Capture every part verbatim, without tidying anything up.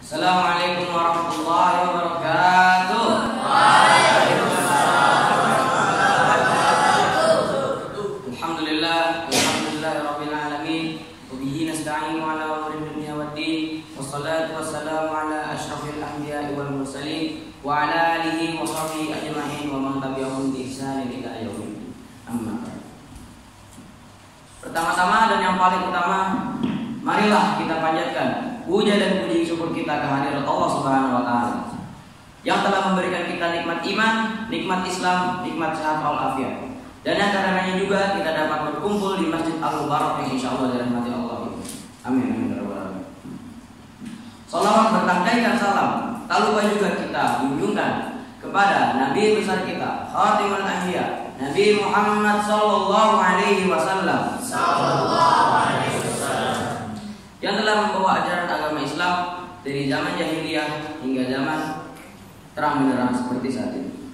Assalamualaikum warahmatullahi wabarakatuh. Waalaikumsalam warahmatullahi wabarakatuh. Alhamdulillah, alhamdulillahirabbil alamin. Wa bihi nasta'inu ala umuri dunya waddin. Wassalatu wassalamu ala asyrafil anbiya'i wal mursalin wa ala alihi wa sahbihi ajma'in wa man tabi'ahum bi ihsanin ila yaumil amma ba'd. Pertama-tama dan yang paling utama, marilah kita panjatkan puja dan puji syukur kita kehadirat Allah Subhanahu wa taala yang telah memberikan kita nikmat iman, nikmat Islam, nikmat sehat walafiat. Dan yang karenanya juga kita dapat berkumpul di Masjid Al-Mubarak yang insyaallah dirahmati Allah. Amin amin ya rabbal alamin. Salawat bertandaikan salam tak lupa juga kita junjungkan kepada Nabi besar kita, Khatimul Anbiya, Nabi Muhammad sallallahu alaihi wasallam. Sallallahu alaihi wasallam. Yang telah membawa ajaran agama Islam dari zaman jahiliyah hingga zaman terang benderang seperti saat ini.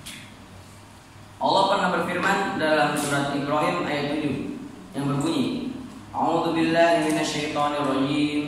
Allah pernah berfirman dalam surat Ibrahim ayat tujuh yang berbunyi, A'udzu billahi minasyaitonir rajim.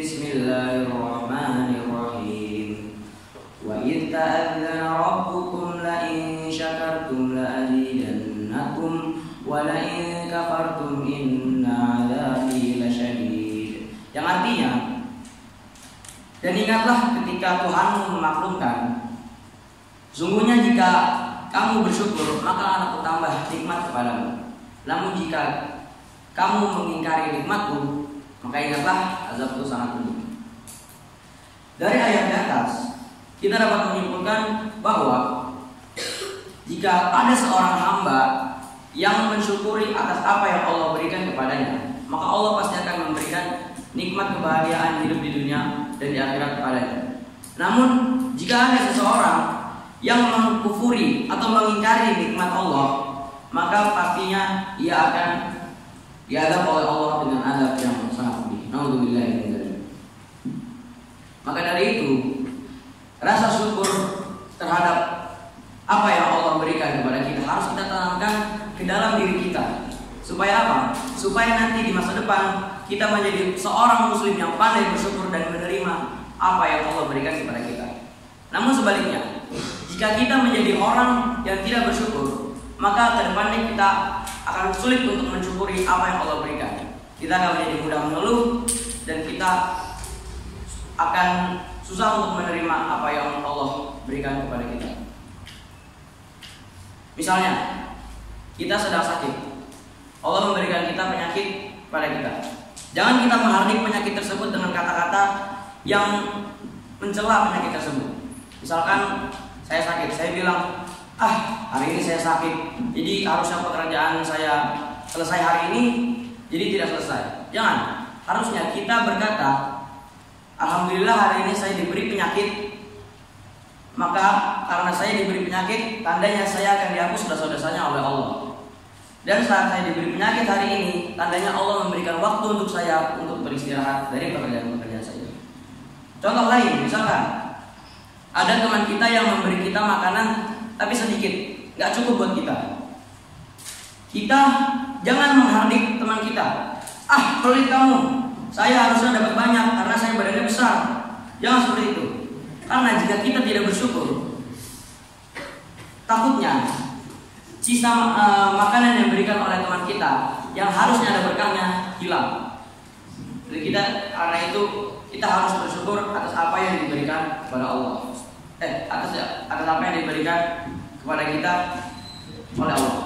Bismillahirrahmanirrahim. Wa idz ta'adzana rabbukum la in syakartum la azidannakum wa la in kafartum inna 'adzabi lasyadid. Yang artinya, dan ingatlah ketika Tuhanmu memaklumkan, sungguhnya jika kamu bersyukur maka aku tambah nikmat kepadamu. Namun jika kamu mengingkari nikmatku, maka ingatlah azabku sangat pedih. Dari ayat di atas kita dapat menyimpulkan bahwa jika ada seorang hamba yang mensyukuri atas apa yang Allah berikan kepadanya, maka Allah pasti akan memberikan nikmat kebahagiaan hidup di dunia dan di akhirat kepadanya. Namun jika ada seseorang yang mengkufuri atau mengingkari nikmat Allah, maka pastinya ia akan diadab oleh Allah dengan azab yang sangat pedih. Nauzubillah min dzalik. Maka dari itu, rasa syukur terhadap apa yang Allah berikan kepada kita harus kita tanamkan ke dalam diri kita. Supaya apa? Supaya nanti di masa depan kita menjadi seorang muslim yang pandai bersyukur dan menerima apa yang Allah berikan kepada kita. Namun sebaliknya, jika kita menjadi orang yang tidak bersyukur, maka ke depannya kita akan sulit untuk mensyukuri apa yang Allah berikan. Kita akan menjadi mudah mengeluh dan kita akan susah untuk menerima apa yang Allah berikan kepada kita. Misalnya, kita sedang sakit, Allah memberikan kita penyakit pada kita. Jangan kita menghardik penyakit tersebut dengan kata-kata yang mencela penyakit tersebut. Misalkan saya sakit, saya bilang, ah hari ini saya sakit, jadi harusnya pekerjaan saya selesai hari ini, jadi tidak selesai. Jangan, harusnya kita berkata, alhamdulillah hari ini saya diberi penyakit, maka karena saya diberi penyakit, tandanya saya akan dihapus dosa-dosanya oleh Allah. Dan saat saya diberi penyakit hari ini, tandanya Allah memberikan waktu untuk saya untuk beristirahat dari pekerjaan-pekerjaan saya. Contoh lain, misalkan ada teman kita yang memberi kita makanan tapi sedikit, nggak cukup buat kita. Kita jangan menghardik teman kita. Ah, pelit kamu, saya harusnya dapat banyak karena saya badannya besar. Jangan seperti itu. Karena jika kita tidak bersyukur, takutnya sisa uh, makanan yang diberikan oleh teman kita yang harusnya ada berkahnya hilang. Jadi kita karena itu kita harus bersyukur atas apa yang diberikan kepada Allah. Eh, atas atas apa yang diberikan kepada kita oleh Allah.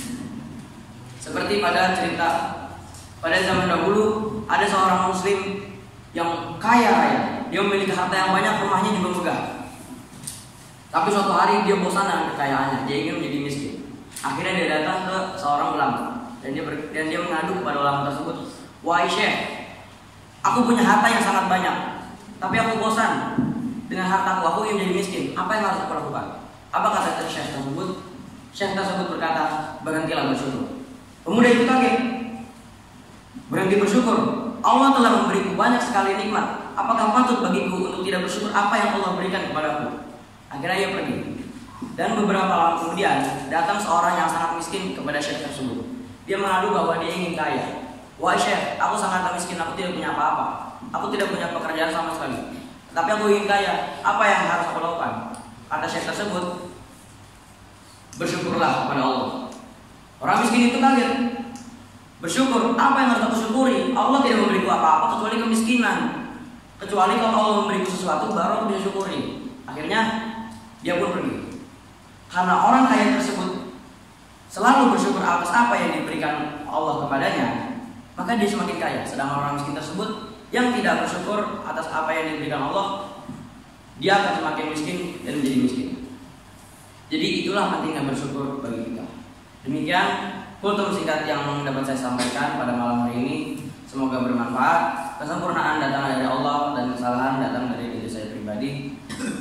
Seperti pada cerita pada zaman dahulu ada seorang muslim yang kaya raya, dia memiliki harta yang banyak, rumahnya juga megah. Tapi suatu hari dia bosan dengan kekayaannya, dia ingin menjadi miskin. Akhirnya dia datang ke seorang ulama dan dia ber, dan dia mengadu kepada ulama tersebut, "Wahai Syekh, aku punya harta yang sangat banyak, tapi aku bosan dengan hartaku, aku ingin menjadi miskin. Apa yang harus aku lakukan?" Apa kata Syekh tersebut? Syekh tersebut berkata, "Berhentilah bersyukur." Pemuda itu kaget. Berhenti bersyukur. Allah telah memberiku banyak sekali nikmat. Apakah patut bagiku untuk tidak bersyukur apa yang Allah berikan kepadaku? Akhirnya ia pergi. Dan beberapa lama kemudian datang seorang yang sangat miskin kepada Syekh tersebut. Dia mengadu bahwa dia ingin kaya. "Wahai Syekh, aku sangat miskin, aku tidak punya apa-apa. Aku tidak punya pekerjaan sama sekali. tapi aku ingin kaya. Apa yang harus aku lakukan? Kata syekh tersebut, bersyukurlah kepada Allah. Orang miskin itu kaget. Bersyukur, apa yang harus aku syukuri? Allah tidak memberiku apa-apa kecuali kemiskinan. Kecuali kalau Allah memberiku sesuatu, baru aku disyukuri. Akhirnya dia pun pergi. Karena orang kaya tersebut selalu bersyukur atas apa yang diberikan Allah kepadanya, maka dia semakin kaya. Sedangkan orang miskin tersebut yang tidak bersyukur atas apa yang diberikan Allah, dia akan semakin miskin dan menjadi miskin. Jadi itulah pentingnya bersyukur bagi kita. Demikian kultum singkat yang dapat saya sampaikan pada malam hari ini. Semoga bermanfaat. Kesempurnaan datang dari Allah dan kesalahan datang dari diri saya pribadi.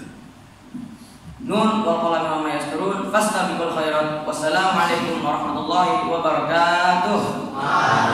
Nun wal qalam wa ma yasturun fastabiqul khairat. Wassalamualaikum warahmatullahi wabarakatuh.